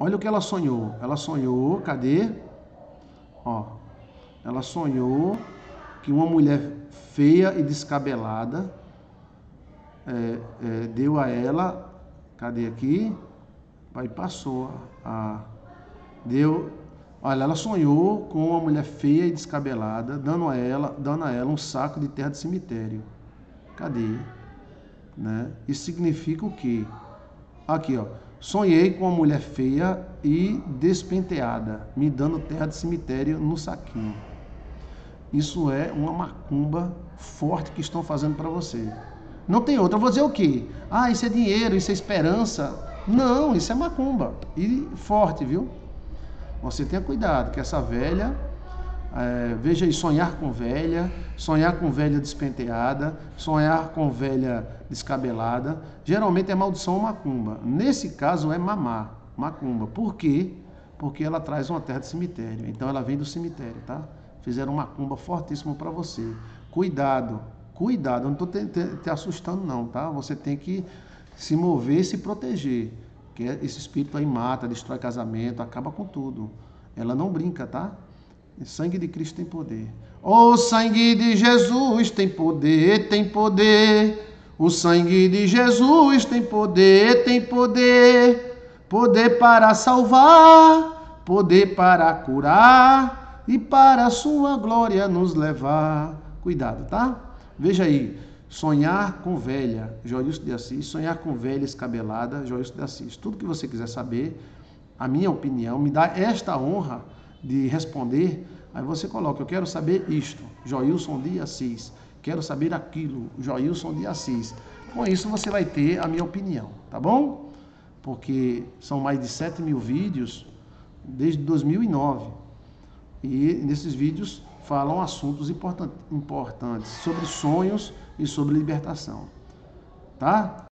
Olha o que ela sonhou. Ela sonhou, cadê? Ó, ela sonhou que uma mulher feia e descabelada deu a ela, cadê aqui? Aí passou deu, olha, ela sonhou com uma mulher feia e descabelada, dando a ela um saco de terra de cemitério. Cadê? Né? Isso significa o quê? Aqui, ó. Sonhei com uma mulher feia e despenteada, me dando terra de cemitério no saquinho. Isso é uma macumba forte que estão fazendo para você. Não tem outra. Eu vou dizer o quê? Ah, isso é dinheiro, isso é esperança. Não, isso é macumba. E forte, viu? Você tenha cuidado, que essa velha, veja aí, sonhar com velha despenteada, sonhar com velha descabelada, geralmente é maldição ou macumba. Nesse caso é macumba. Por quê? Porque ela traz uma terra de cemitério. Então ela vem do cemitério, tá? Fizeram uma macumba fortíssima para você. Cuidado, cuidado, eu não estou te assustando não, tá? Você tem que se mover e se proteger. Que esse espírito aí mata, destrói casamento, acaba com tudo. Ela não brinca, tá? O sangue de Cristo tem poder. O sangue de Jesus tem poder, tem poder. O sangue de Jesus tem poder, tem poder. Poder para salvar, poder para curar e para a sua glória nos levar. Cuidado, tá? Veja aí. Sonhar com velha, Joilson de Assis. Sonhar com velha escabelada, Joilson de Assis. Tudo que você quiser saber, a minha opinião, me dá esta honra de responder. Aí você coloca, eu quero saber isto, Joilson de Assis. Quero saber aquilo, Joilson de Assis. Com isso você vai ter a minha opinião, tá bom? Porque são mais de 7.000 vídeos desde 2009. E nesses vídeos falam assuntos importantes sobre sonhos e sobre libertação. Tá?